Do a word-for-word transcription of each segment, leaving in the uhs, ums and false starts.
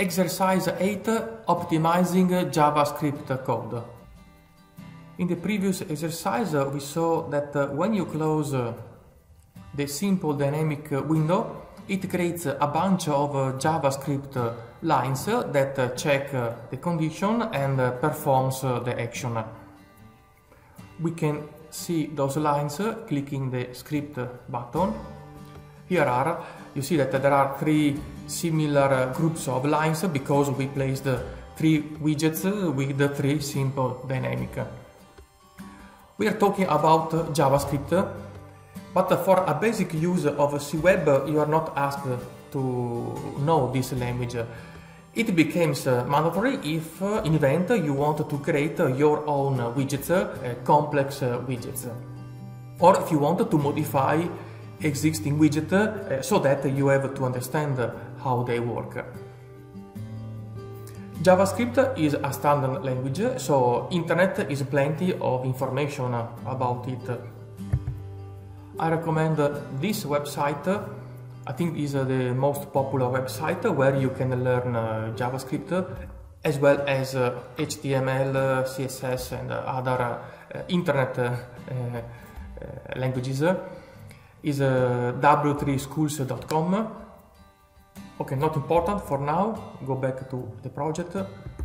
Exercise eight, optimizing JavaScript code. In the previous exercise, uh, we saw that uh, when you close uh, the simple dynamic uh, window, it creates a bunch of uh, JavaScript uh, lines uh, that uh, check uh, the condition and uh, performs uh, the action. We can see those lines uh, clicking the script button. Here are, you see that there are three similar uh, groups of lines because we placed uh, three widgets uh, with the three simple dynamic. We are talking about uh, JavaScript, but uh, for a basic use of C Web, uh, you are not asked to know this language. It becomes uh, mandatory if uh, in event you want to create uh, your own uh, widgets, uh, complex uh, widgets, or if you want to modify existing widget uh, so that you have to understand uh, how they work. JavaScript is a standard language, so internet is plenty of information uh, about it. I recommend uh, this website. uh, I think is uh, the most popular website where you can learn uh, JavaScript as well as uh, H T M L, uh, C S S and uh, other uh, internet uh, uh, languages. Is uh, w three schools dot com. Okay, not important for now. Go back to the project.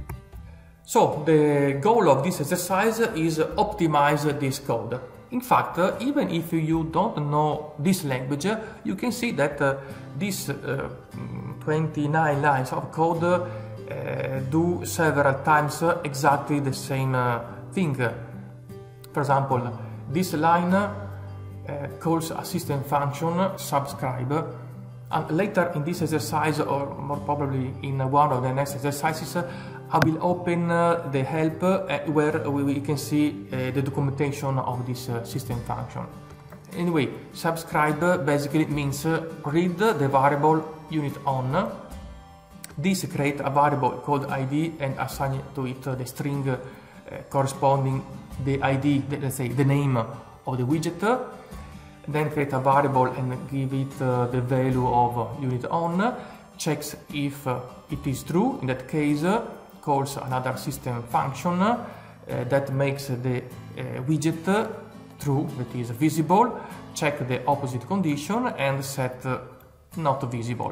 So the goal of this exercise is optimize this code. In fact, uh, even if you don't know this language, you can see that uh, these uh, twenty-nine lines of code uh, do several times exactly the same uh, thing. For example, this line uh, calls a system function subscribe, and later in this exercise, or more probably in one of the next exercises, I will open uh, the help uh, where we can see uh, the documentation of this uh, system function. Anyway, subscribe basically means uh, read the variable unit on. This creates a variable called I D and assign to it uh, the string uh, corresponding the I D, the, let's say the name of the widget. Then create a variable and give it uh, the value of uh, unit on. Checks if uh, it is true. In that case, uh, calls another system function uh, that makes the uh, widget uh, true, that is visible. Check the opposite condition and set uh, not visible.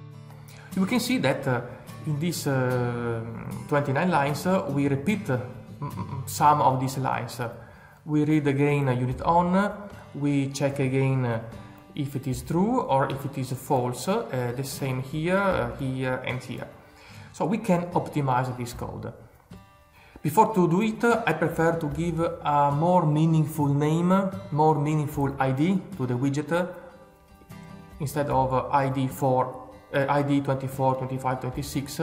You can see that uh, in these uh, twenty-nine lines uh, we repeat uh, some of these lines. We read again uh, unit on, we check again uh, if it is true or if it is false, uh, the same here, uh, here and here. So we can optimize this code. Before to do it, I prefer to give a more meaningful name, more meaningful I D to the widget instead of I D four, uh, I D twenty-four, twenty-five, twenty-six.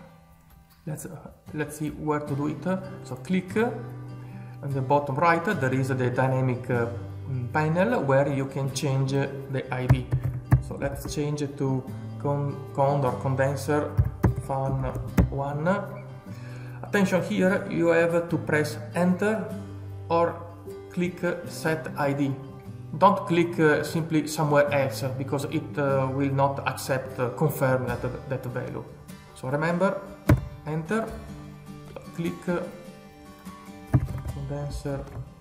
Let's uh, let's see where to do it. So click on the bottom right. There is the dynamic uh, panel where you can change the I D. So let's change it to con, con or condenser fun one. Attention, here you have to press enter or click set I D. Don't click uh, simply somewhere else because it uh, will not accept uh, confirm that, that value. So remember, enter, click uh, condenser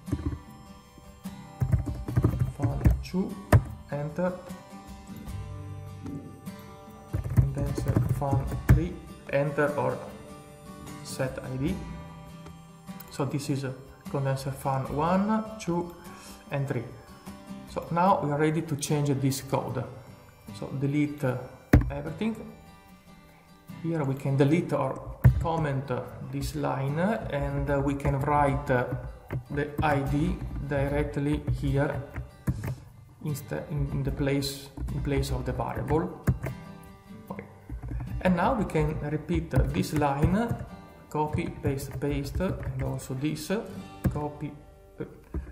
fun two, enter, condenser fun three, enter or set I D. So this is a condenser fun one, two and three. So now we are ready to change this code. So delete uh, everything. Here we can delete or comment uh, this line uh, and uh, we can write uh, the I D directly here instead in, in the place in place of the variable. Okay. And now we can repeat uh, this line. Copy, paste, paste, and also this, copy, uh,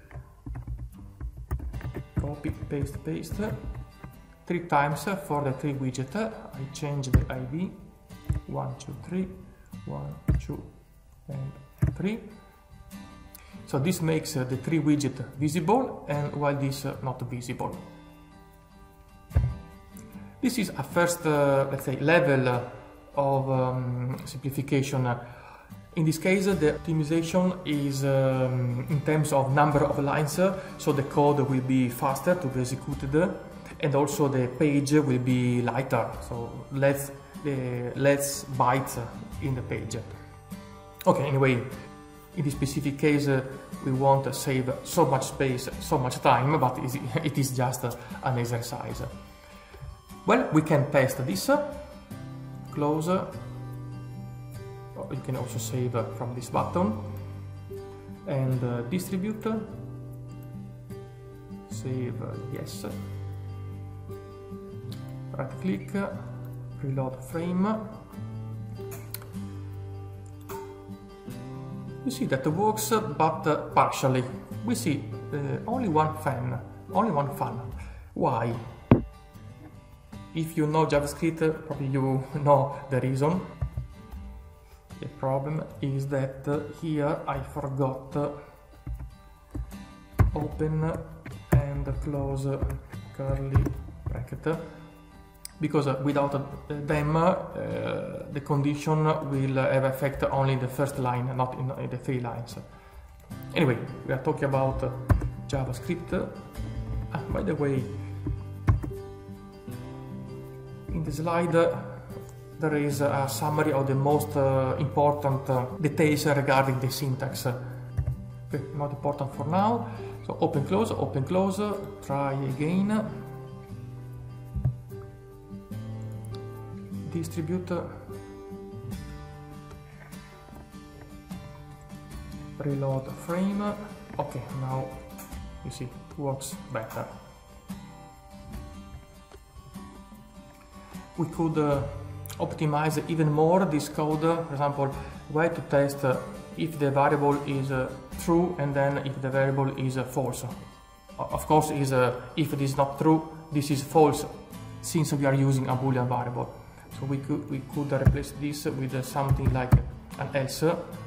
copy, paste, paste, three times for the three widget. I change the I D, one, two, three, one, two, and three. So this makes uh, the three widget visible, and while this uh, not visible. This is a first, uh, let's say, level uh, of um, simplification. In this case, the optimization is um, in terms of number of lines, so the code will be faster to be executed, and also the page will be lighter, so less, uh, less bytes in the page. Okay, anyway, in this specific case, uh, we want to save so much space, so much time, but it is just an exercise. Well, we can test this. Close. You can also save from this button. And uh, distribute. Save, yes. Right click, reload frame. You see that it works, but uh, partially. We see uh, only one fan, only one fan. Why? If you know JavaScript, probably you know the reason. The problem is that uh, here I forgot uh, open and close curly bracket, because uh, without uh, them uh, the condition will have effect only in the first line, not in, in the three lines. Anyway, we are talking about uh, JavaScript. Ah, by the way, in the slide uh, there is a summary of the most uh, important uh, details regarding the syntax. Okay, not important for now. So open, close, open, close, try again. Distribute, reload frame. Okay, now you see it works better. We could uh, optimize even more this code. For example, way to test uh, if the variable is uh, true and then if the variable is uh, false. Of course, is uh, if it is not true, this is false, since we are using a Boolean variable. So we could we could replace this with uh, something like an else,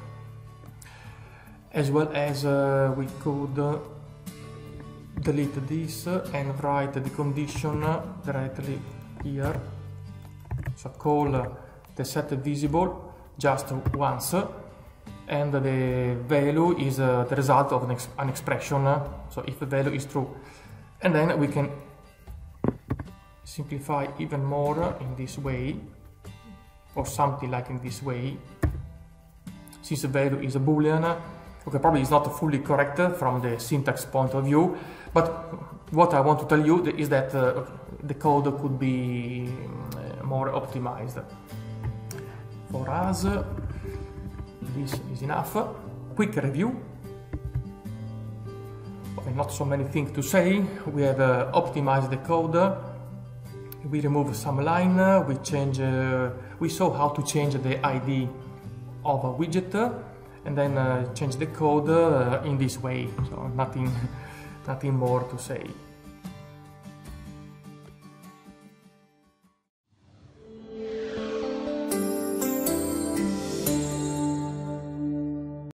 as well as uh, we could uh, delete this and write the condition directly here. So call uh, the set visible just once, and the value is uh, the result of an, ex an expression. So if the value is true, and then we can simplify even more in this way, or something like in this way. Since the value is a Boolean, okay, probably it's not fully correct from the syntax point of view, but what I want to tell you is that uh, the code could be uh, more optimized. For us, this is enough. Quick review. Okay, not so many things to say. We have uh, optimized the code. We remove some line. We change. Uh, we saw how to change the I D of a widget, and then uh, change the code uh, in this way. So nothing, nothing more to say.